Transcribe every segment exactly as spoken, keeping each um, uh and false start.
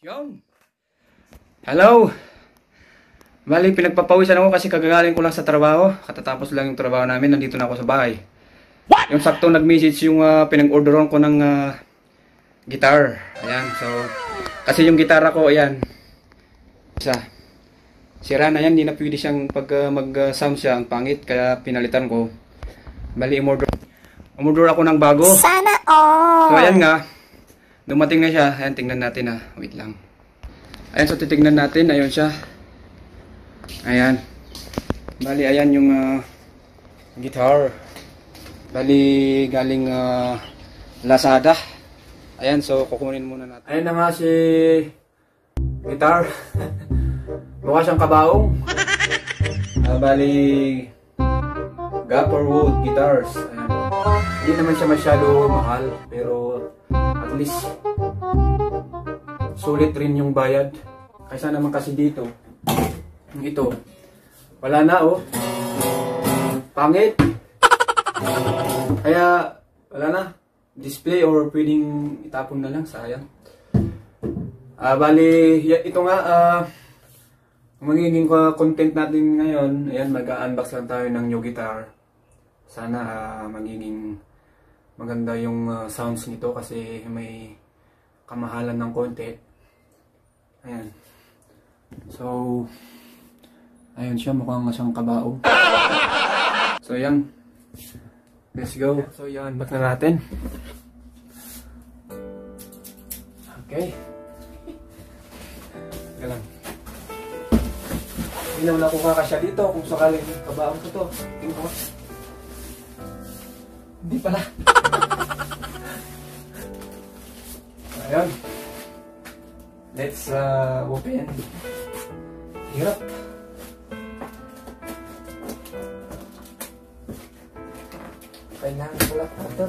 Yun. Hello. Bali, pinagpapawisan ako kasi kagagaling ko lang sa trabaho. Katatapos lang yung trabaho namin. Nandito na ako sa bahay. What? Yung sakto nag-message yung uh, pinag-orderon ko ng uh, guitar. Ayan. So, kasi yung gitara ko, ayan. Isa. Sira na yan. Hindi na pwede siyang pag uh, mag-sound uh, siya. Ang pangit. Kaya pinalitan ko. Bali, umorder. Umorder ako ng bago. Sana all. So, ayan nga. Dumating na siya. Ayan, tingnan natin ha. Wait lang. Ayan, so titignan natin. Ayun siya. Ayan. Bali, ayan yung uh, guitar. Bali, galing uh, Lazada. Ayan, so kukunin muna natin. Ayan na nga si guitar. Mukha siyang kabaong. Uh, bali, Gopher Wood Guitars. Ayan. Hindi naman siya masyado mahal. Pero at least sulit rin yung bayad. Kaysa naman kasi dito, ito, wala na oh. Pangit. Kaya, wala na. Display or pwedeng itapon na lang. Sayang. Ah, bali, ito nga, ah, magiging content natin ngayon. Ayan, mag-unbox lang tayo ng new guitar. Sana ah, magiging maganda yung uh, sounds nito kasi may kamahalan ng konti. Ayan. So, ayun siya, mukhang siyang kabaong. So, ayan. Let's go. So, ayan, unbox na natin. Okay. Teka lang. Hindi naman ako kakasya dito kung sakaling kabaong ko to. Tingnan ko. Hindi pala. Ayan. Let's uh, open. Hirap. Kailangan pala ito.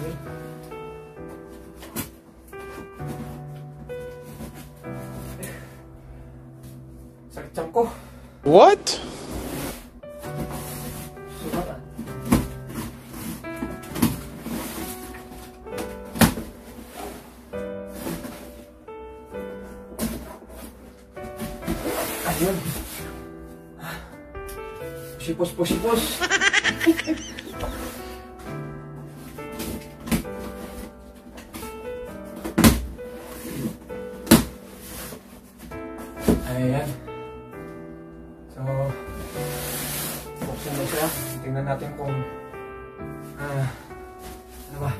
Sakit tiyan ko. What? Sumat ah. Ayun. Pusipos, pusipos. Ayan. So, buksan mo siya. Tingnan natin kung ah, ano ba?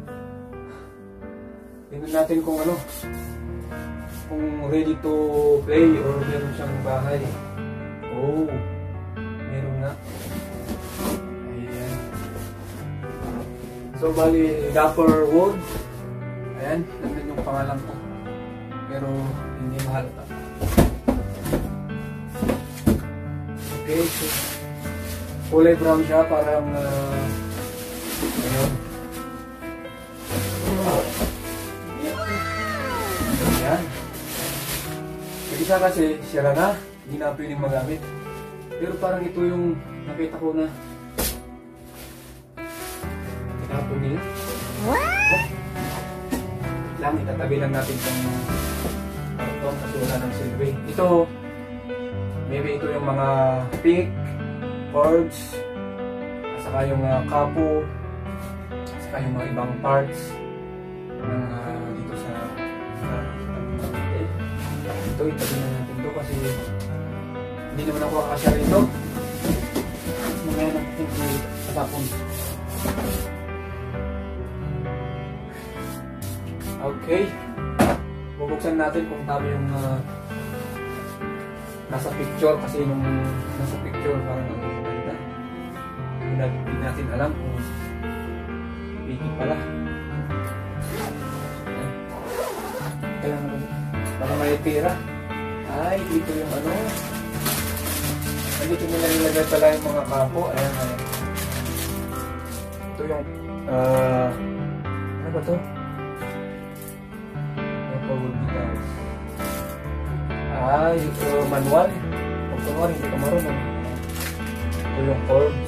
Tingnan natin kung ano. Kung ready to play or meron siyang bahay. Oh, meron na. Ayan. So, bali, Gopher Wood. Ayan, nandun yung pangalan ko. Pero, hindi mahal pa. Okay, so, kulay brown siya, parang, uh, ayun. Ayan. Isa kasi, sira na, hindi na pwedeng magamit. Pero parang ito yung nakita ko na tinapon nila. Oh. Lang, itatabi lang natin itong karton kasi wala ng silver. Ito, maybe ito yung mga pick, chords, at saka yung uh, kapo, at saka yung mga ibang parts ng uh, dito sa uh, ito, itabi na natin ito kasi hindi naman ako kakasya rito. Mamaya natin itapon. Okay. Bubuksan natin kung tama yung uh, nasa picture kasi nung nasa picture parang ang ganda. Hindi natin alam kung piki pala. Kailangan natin baka may pera. Ay, dito yung ano. Dito nila nilagay pala yung mga kapo. Ayan, ayan. Ito yung uh, ano ba to? Power guitars. Ah, ito manual. Kung kunwari hindi ka marunong. Ito yung chords.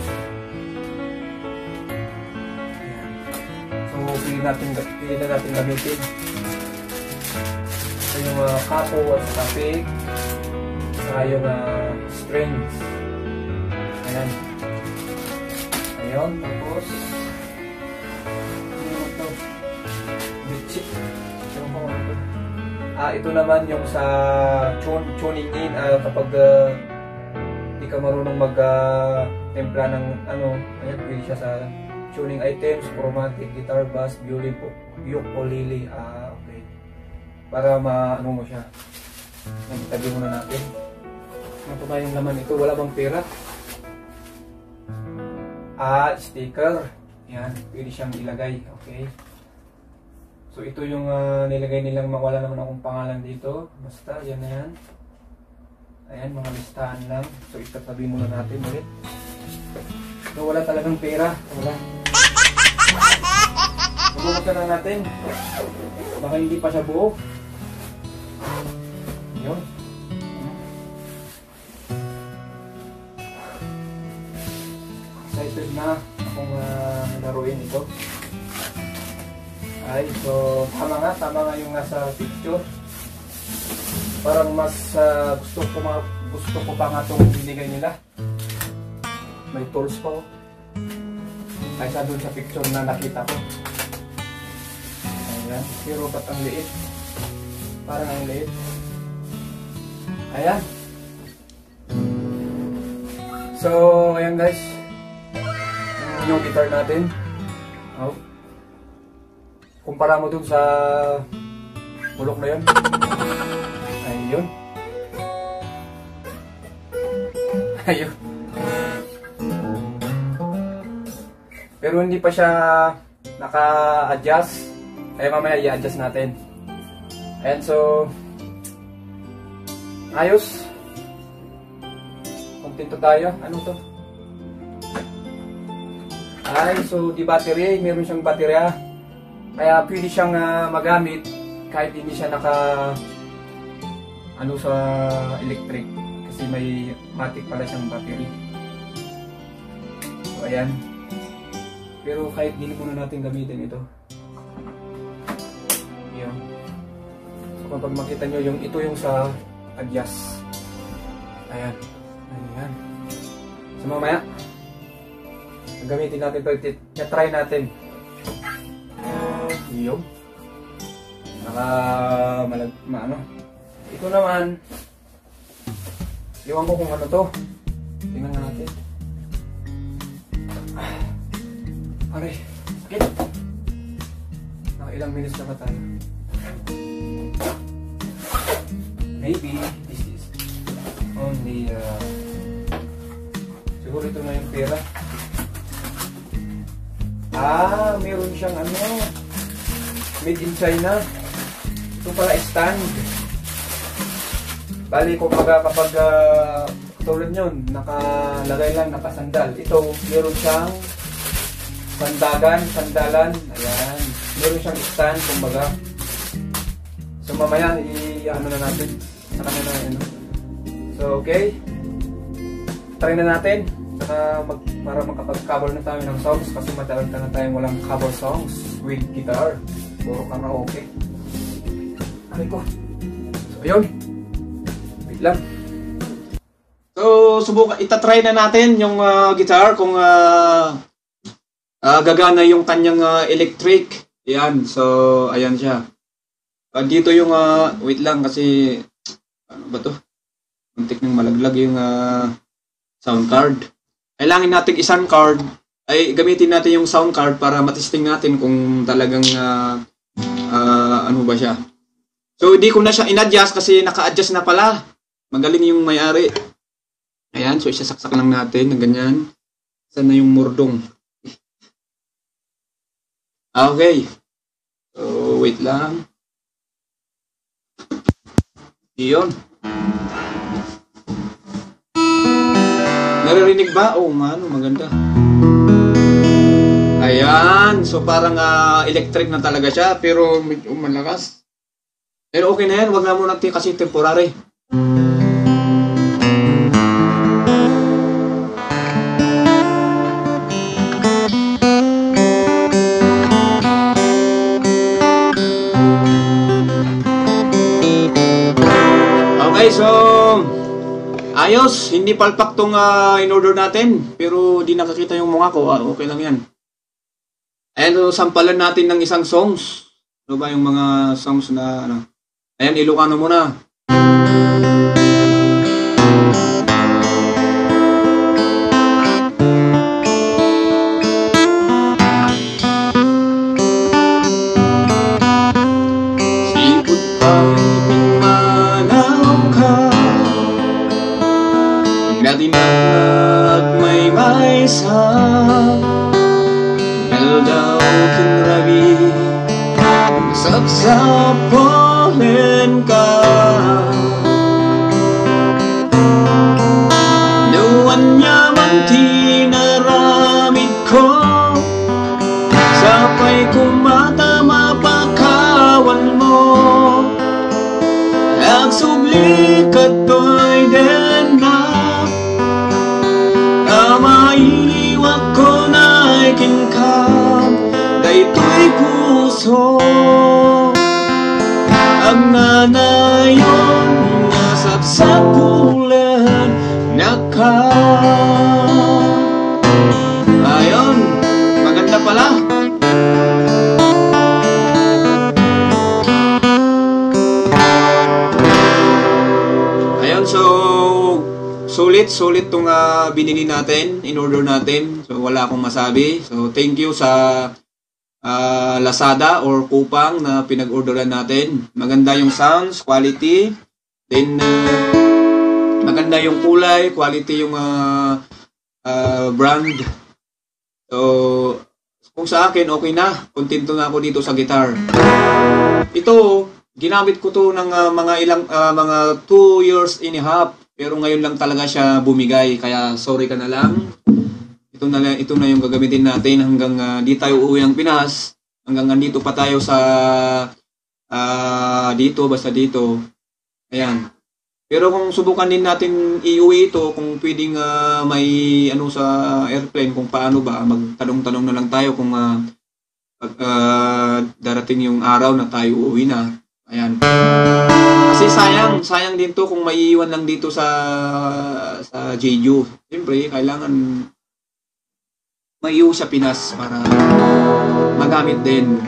Ayan. So, pili natin, pili na natin gamitin. Ito yung uh, kapo at topic. Saka yung uh, strings. Ayan. Ayun, tapos ano ito? Bitchit. Ano ko ano ito? Ah, ito naman yung sa tune, tuning in uh, kapag uh, di ka marunong mag uh, templa ng ano, ayan, pwede siya sa tuning items, chromatic, guitar, bass, violin, ukulele. Ah, okay. Para ma-ano mo siya. Nagtabi muna natin. Ano ba yung laman ito? Wala bang pera? Ah, sticker. Yan, pwede siyang ilagay. Okay. So, ito yung uh, nilagay nilang wala naman akong pangalan dito. Basta, yan na yan. Ayan, mga listahan lang. So, itatabi muna natin ulit. So, wala talagang pera. Wala. Bubuksan na natin. Baka hindi pa siya buo. Yun. Excited na akong uh, laruin ito. Ay, so tama nga, tama nga yung nasa picture. Parang mas uh, gusto ko ma gusto ko pa nga itong binigay nila. May tools pa oh. Kaysa dun sa picture na nakita ko. Ayan, pero ba't ang liit? Parang ang liit. Ayan. So, ayan guys. Yung guitar natin. Oh. Kumpara mo dun sa bulok na yun. Ayun. Ayun. Pero hindi pa siya naka-adjust. Kaya mamaya i-adjust natin. Ayan, so ayos. Kontento tayo. Ano to? Ay, so di battery, meron siyang baterya. Kaya pwede siyang uh, magamit kahit hindi siya naka ano sa electric kasi may matic pala siyang battery. So ayan. Pero kahit hindi muna natin gamitin ito. Ayan. So kapag makita nyo yung ito yung sa adjust. Ayan. Ayan. So mamaya gamitin natin ito, i-try natin. Yung naka malag, ma, ano. Ito naman, iwan ko kung ano to. Tingnan natin. Aray, sakit. Naka ilang minutes na ba tayo? Maybe this is only uh, siguro ito na yung pera. Ah, meron siyang ano, made in China. Ito pala stand. Bali, kumbaga kapag uh, tulad nyon, nakalagay lang, nakasandal. Ito, meron siyang sandagan, sandalan. Ayan. Meron siyang stand, kumbaga. So, mamaya, i-ano na natin. Sa kanila, ano. So, okay. Try na natin. Saka mag, para makapag-cover na tayo ng songs kasi matagal ka na tayong walang cover songs with guitar. Puro karaoke. Aray ko. So, ayun. Wait lang. So, subukan. Itatry na natin yung uh, guitar kung uh, uh, gagana yung kanyang uh, electric. Ayan. So, ayan siya. Uh, dito yung, uh, wait lang kasi, ano ba to? Muntik nang malaglag yung uh, sound card. Kailangan natin isang card, ay gamitin natin yung sound card para matesting natin kung talagang uh, uh, ano ba siya. So, hindi ko na siya in-adjust kasi naka-adjust na pala. Magaling yung may-ari. Ayan, so isasaksak lang natin ng ganyan. Saan na yung murdong? Okay. So, wait lang. Iyon. Naririnig ba? Oo nga, no, maganda. Ayan. So, parang uh, electric na talaga siya. Pero medyo malakas. Pero okay na yan. Huwag na muna natin kasi temporary. Okay, so ayos, hindi palpak tong uh, in-order natin, pero di nakakita yung mukha ko. Ah, okay lang yan. Ayan, so, sampalan natin ng isang songs. Ano ba yung mga songs na ano? Ayan, Ilocano muna. Sipot pa'y pinmanaw ka, natinag may maysa, meldaw kinrabi, sapsapolen ka. Nuwan niya man tinaramid ko, sapay kumata mapakawan mo. Nagsubli kato'y den na, na mailiwag ko na'y kinkam, dayto'y puso. Ang nanayon nga sapsapulan naka. Ayun, maganda pala. Ayun, so sulit, sulit itong uh, binili natin, in-order natin. So wala akong masabi. So thank you sa Uh, Lazada or Kupang na pinag-orderan natin. Maganda yung sounds, quality. Then, uh, maganda yung kulay, quality yung uh, uh, brand. So, kung sa akin, okay na. Kontento na ako dito sa guitar. Ito, ginamit ko to ng uh, mga ilang, uh, mga two years and a half. Pero ngayon lang talaga siya bumigay. Kaya, sorry ka na lang. Ito na, ito na yung gagamitin natin hanggang uh, di tayo uuwi ng Pinas. Hanggang nandito pa tayo sa uh, dito, basta dito. Ayan. Pero kung subukan din natin iuwi ito, kung pwedeng uh, may ano sa airplane, kung paano ba, magtanong-tanong na lang tayo kung uh, pag, uh, darating yung araw na tayo uuwi na. Ayan. Kasi sayang, sayang din to kung maiiwan lang dito sa sa Jeju. Siyempre, kailangan maiuwi sa Pinas para magamit din.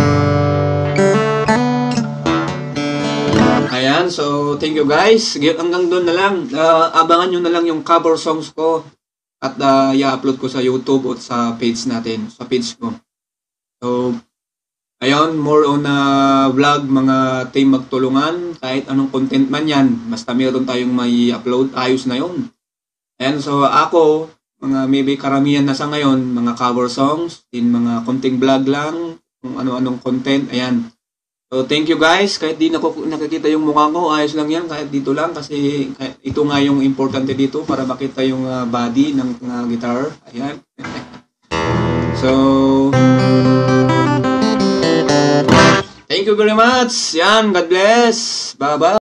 Ayan, so thank you guys. Hanggang doon na lang. Uh, abangan nyo na lang yung cover songs ko at uh, i-upload ko sa YouTube o sa page natin, sa page ko. So, ayun, more on uh, vlog, mga team magtulungan, kahit anong content man yan, basta meron tayong may upload, ayos na yun. Ayan, so ako, mga maybe karamihan na sa ngayon, mga cover songs, din mga konting vlog lang, kung ano-anong content, ayan. So, thank you guys. Kahit di nako nakikita yung mukha ko, ayos lang yan, kahit dito lang, kasi kahit, ito nga yung importante dito para makita yung uh, body ng uh, guitar. Ayan. So, thank you very much. Yan, God bless. Bye-bye.